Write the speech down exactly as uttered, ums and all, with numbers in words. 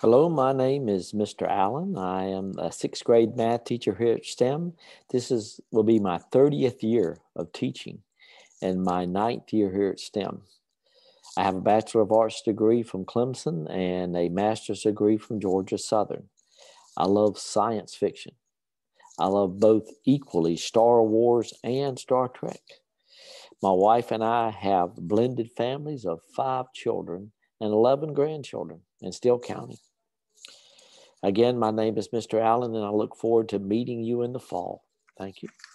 Hello, my name is Mister Allen. I am a sixth grade math teacher here at STEM. This is will be my thirtieth year of teaching and my ninth year here at STEM. I have a Bachelor of Arts degree from Clemson and a master's degree from Georgia Southern. I love science fiction. I love both equally Star Wars and Star Trek. My wife and I have blended families of five children and eleven grandchildren, and still counting. Again, my name is Mister Allen, and I look forward to meeting you in the fall. Thank you.